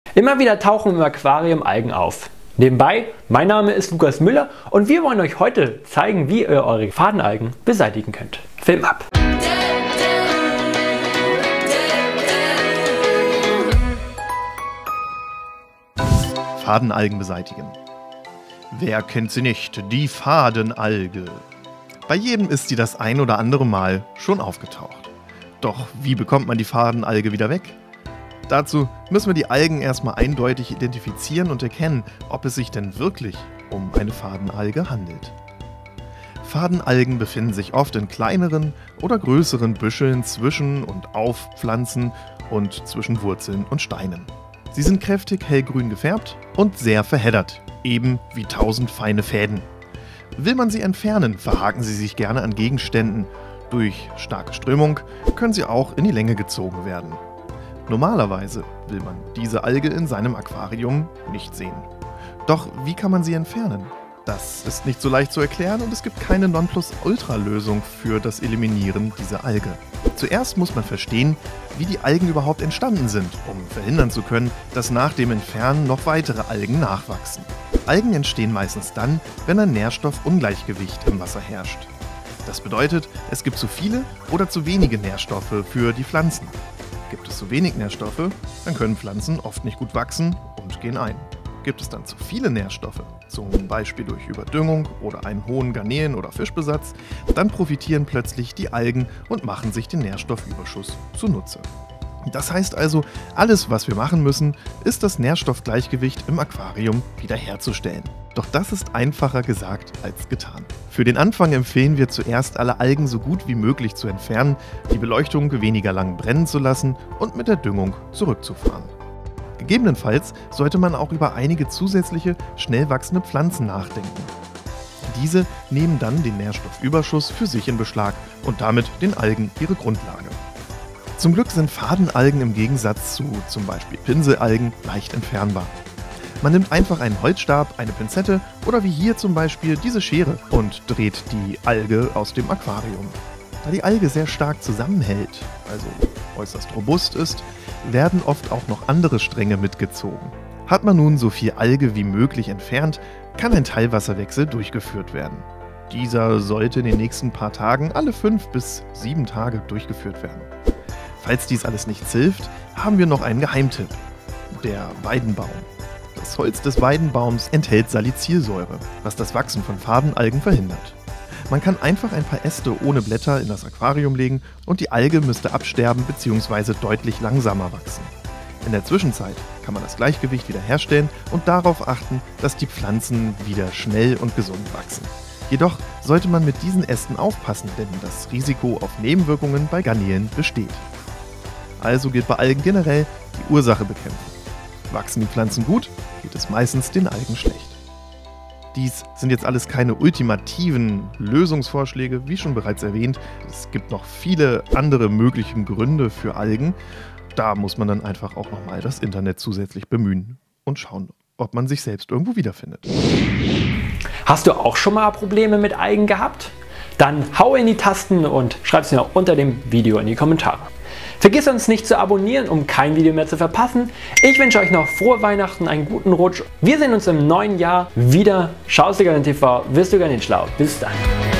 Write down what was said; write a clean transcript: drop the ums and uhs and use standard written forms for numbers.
Immer wieder tauchen im Aquarium Algen auf. Nebenbei, mein Name ist Lukas Müller und wir wollen euch heute zeigen, wie ihr eure Fadenalgen beseitigen könnt. Film ab! Fadenalgen beseitigen. Wer kennt sie nicht? Die Fadenalge. Bei jedem ist sie das ein oder andere Mal schon aufgetaucht. Doch wie bekommt man die Fadenalge wieder weg? Dazu müssen wir die Algen erstmal eindeutig identifizieren und erkennen, ob es sich denn wirklich um eine Fadenalge handelt. Fadenalgen befinden sich oft in kleineren oder größeren Büscheln zwischen und auf Pflanzen und zwischen Wurzeln und Steinen. Sie sind kräftig hellgrün gefärbt und sehr verheddert, eben wie 1000 feine Fäden. Will man sie entfernen, verhaken sie sich gerne an Gegenständen. Durch starke Strömung können sie auch in die Länge gezogen werden. Normalerweise will man diese Alge in seinem Aquarium nicht sehen. Doch wie kann man sie entfernen? Das ist nicht so leicht zu erklären und es gibt keine Nonplusultra-Lösung für das Eliminieren dieser Alge. Zuerst muss man verstehen, wie die Algen überhaupt entstanden sind, um verhindern zu können, dass nach dem Entfernen noch weitere Algen nachwachsen. Algen entstehen meistens dann, wenn ein Nährstoffungleichgewicht im Wasser herrscht. Das bedeutet, es gibt zu viele oder zu wenige Nährstoffe für die Pflanzen. Gibt es zu wenig Nährstoffe, dann können Pflanzen oft nicht gut wachsen und gehen ein. Gibt es dann zu viele Nährstoffe, zum Beispiel durch Überdüngung oder einen hohen Garnelen- oder Fischbesatz, dann profitieren plötzlich die Algen und machen sich den Nährstoffüberschuss zunutze. Das heißt also, alles, was wir machen müssen, ist das Nährstoffgleichgewicht im Aquarium wiederherzustellen. Doch das ist einfacher gesagt als getan. Für den Anfang empfehlen wir zuerst, alle Algen so gut wie möglich zu entfernen, die Beleuchtung weniger lang brennen zu lassen und mit der Düngung zurückzufahren. Gegebenenfalls sollte man auch über einige zusätzliche, schnell wachsende Pflanzen nachdenken. Diese nehmen dann den Nährstoffüberschuss für sich in Beschlag und damit den Algen ihre Grundlage. Zum Glück sind Fadenalgen im Gegensatz zu zum Beispiel Pinselalgen leicht entfernbar. Man nimmt einfach einen Holzstab, eine Pinzette oder wie hier zum Beispiel diese Schere und dreht die Alge aus dem Aquarium. Da die Alge sehr stark zusammenhält, also äußerst robust ist, werden oft auch noch andere Stränge mitgezogen. Hat man nun so viel Alge wie möglich entfernt, kann ein Teilwasserwechsel durchgeführt werden. Dieser sollte in den nächsten paar Tagen alle 5 bis 7 Tage durchgeführt werden. Falls dies alles nichts hilft, haben wir noch einen Geheimtipp: der Weidenbaum. Das Holz des Weidenbaums enthält Salicylsäure, was das Wachsen von Fadenalgen verhindert. Man kann einfach ein paar Äste ohne Blätter in das Aquarium legen und die Alge müsste absterben bzw. deutlich langsamer wachsen. In der Zwischenzeit kann man das Gleichgewicht wieder herstellen und darauf achten, dass die Pflanzen wieder schnell und gesund wachsen. Jedoch sollte man mit diesen Ästen aufpassen, denn das Risiko auf Nebenwirkungen bei Garnelen besteht. Also gilt bei Algen generell die Ursache bekämpfen. Wachsen die Pflanzen gut, geht es meistens den Algen schlecht. Dies sind jetzt alles keine ultimativen Lösungsvorschläge, wie schon bereits erwähnt. Es gibt noch viele andere mögliche Gründe für Algen. Da muss man dann einfach auch nochmal das Internet zusätzlich bemühen und schauen, ob man sich selbst irgendwo wiederfindet. Hast du auch schon mal Probleme mit Algen gehabt? Dann hau in die Tasten und schreib es mir auch unter dem Video in die Kommentare. Vergiss uns nicht zu abonnieren, um kein Video mehr zu verpassen. Ich wünsche euch noch frohe Weihnachten, einen guten Rutsch. Wir sehen uns im neuen Jahr wieder. Schaust du gerne TV, wirst du gerne schlau. Bis dann.